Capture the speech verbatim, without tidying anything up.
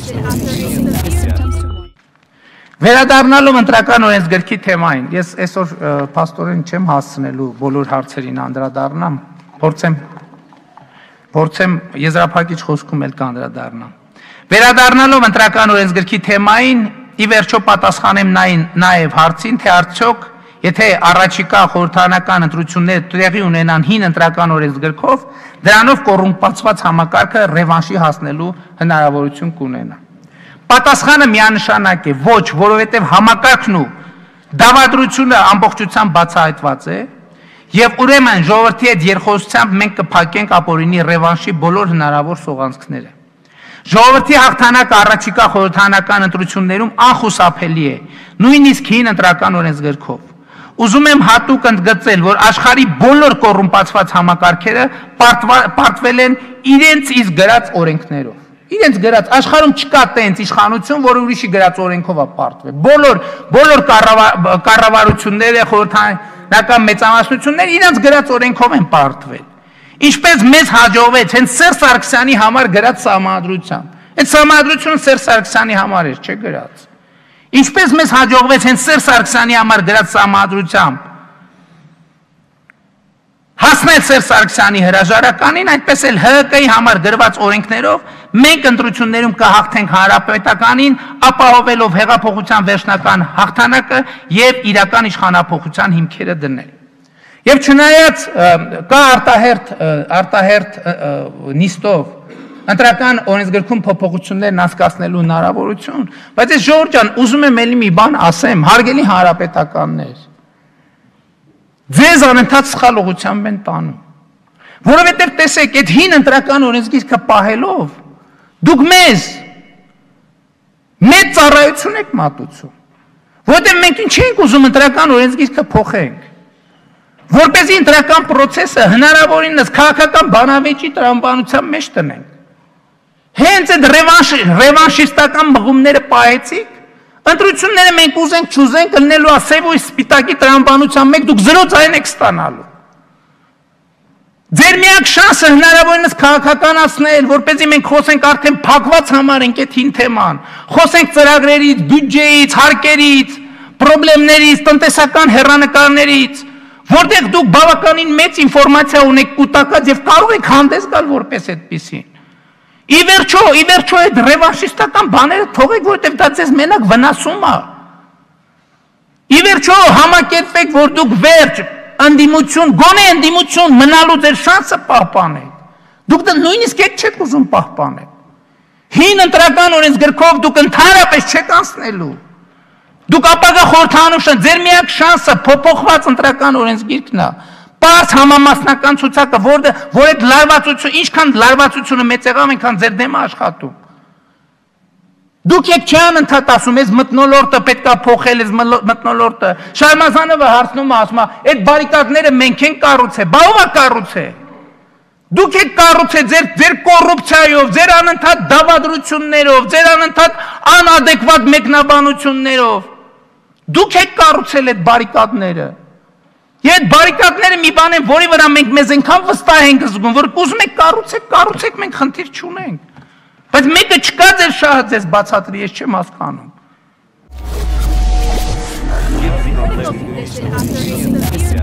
Վերադառնալով ընտրական օրենսգրքի թեմային, ես այսօր փաստորեն չեմ հասցնելու բոլոր հարցերին անդրադառնամ, փորձեմ փորձեմ եզրափակիչ խոսքում էլ կանդրադառնամ։ Վերադառնալով ընտրական օրենսգրքի թեմային, ի վերջո պատասխանեմ նաև հարցին, թե արդյոք եթե առաջիկա խորհրդարանական ընտրությունները տեղի ունենան հին ընտրական օրենսգրքով, դրանով կոռումպացված համակարգը ռևանշի հասնելու հնարավորություն կունենա։ Պատասխանը միանշանակ է, ոչ, որովհետև համակարգն ու դավադրությունը ամբողջությամբ բացահայտված է, եւ ուրեմն ժողովրդի հետ երկխոսությամբ մենք կփակենք ապօրինի ռևանշի բոլոր հնարավոր սողանցքները։ Ժողովրդի հաղթանակը առաջիկա խորհրդարանական ընտրություններում անխուսափելի է, նույնիսկ հին ընտրական օրենսգրքով։ Ուզում եմ հատուկ ընդգծել, որ աշխարհի բոլոր կոռումպացված համակարգերը պարտվել են իրենց իսկ գրած օրենքներով։ Իրենց գրած աշխարհում չկա տենց իշխանություն, որ ուրիշի գրած օրենքով է պարտվել։ Բոլոր բոլոր կառավարությունները, խորհրդարանական մեծամասնությունները իրենց գրած օրենքով են պարտվել։ Ինչպես մեզ հաջողվեց հենց Սերժ Սարգսյանի համար գրած սահմանադրությամբ։ Այդ սահմանադրությունը Սերժ Սարգսյանի համար էր, չէ՞ գրած։ Ինչպես մեզ հաջողվեց հենց Սերժ Սարգսյանի համար գրած սահմանադրությամբ հասնել Սերժ Սարգսյանի հրաժարականին, այդպես էլ Հ Հ Կ-ի համար գրված օրենքներով մենք ընտրություններում կհաղթենք հանրապետականին, ապահովելով հեղափոխության վերջնական հաղթանակը եւ իրական իշխանափոխության հիմքերը դնել։ Եվ չնայած կա արտահերթ արտահերթ նիստով ընտրական օրենսգրքում փոփոխություններն անցկացնելու հնարավորություն, բայց ես Ժողովուրդ ջան, ուզում եմ ելի մի բան ասեմ, հարգելի հանրապետականներ, ձեզ անընդհատ սխալ ուղղությամբ են տանում, որովհետև տեսեք, այդ հին ընտրական օրենսգիրքը պահելով, դուք մեզ մեծ ծառայություն եք մատուցում, որովհետև մենք ինչ ենք ուզում ընտրական օրենսգիրքը փոխենք, որպեսզի ընտրական պրոցեսը հնարավորինս քաղաքական բանավեճի տրամաբանության մեջ տնենք։ Հենց այդ ռևանշիստական մղումները պահեցիք, ընտրությունները մենք ուզենք չուզենք ելնելու է սև ու սպիտակի տրամաբանության մեջ, դուք զրո ձայն եք ստանալու։ Ձեր միակ շանսը հնարավորինս քաղաքականացնել, որպեսզի մենք խոսենք արդեն փակված համարենք այդ հին թեման, խոսենք ծրագրերից, բյուջեից, հարկերից, պրոբլեմներից, տնտեսական հեռանկարներից, որտեղ դուք բավականին մեծ ինֆորմացիա ունեք կուտակած եւ կարող եք հանդես գալ որպես այդպեսին։ Ի վերջո, ի վերջո այդ ռևանշիստական բաները թողեք, որտեղ դա ձեզ մենակ վնասում է։ Ի վերջո համակերպեք, որ դուք վերջ ընդդիմություն, գոնե ընդդիմություն մնալու ձեր շանսը պահպանեք։ Դուք դա նույնիսկ եք չեք ուզում պահպանել։ Հին ընտրական օրենսգրքով դուք ընդհանրապես չեք անցնելու։ Դուք ապագա խորհրդանշան, ձեր միակ շանսը փոփոխված ընտրական օրենսգիրքն է, պարզ համամասնական ցուցակը, որ որ այդ լարվածությունը, ինչքան լարվածությունը մեծ եղավ, այնքան ձեր դեմը աշխատում։ Դուք եք չան ընդհատ ասում, այս մթնոլորտը պետք է փոխել, այս մթնոլորտը։ Շարմազանովը հարցնում է, ասում է, այդ բարիկադները մենք ենք կառուցել, բա ով է կառուցել։ Դուք եք կառուցել ձեր ձեր կոռուպցիայով, ձեր անընդհատ դավադրություններով, ձեր անընդհատ անադեկվատ մեկնաբանություններով։ Դուք եք կառուցել այդ բարիկադները։ Եվ այդ բարիկադները մի բան են, որի վրա մենք մեզ այնքան վստահ ենք զգում, որ ուզում եք կառուցեք, կառուցեք, մենք խնդիր չունենք։ Բայց մեկը չկա ձեր շահը ձեզ բացատրի, ես չեմ հասկանում։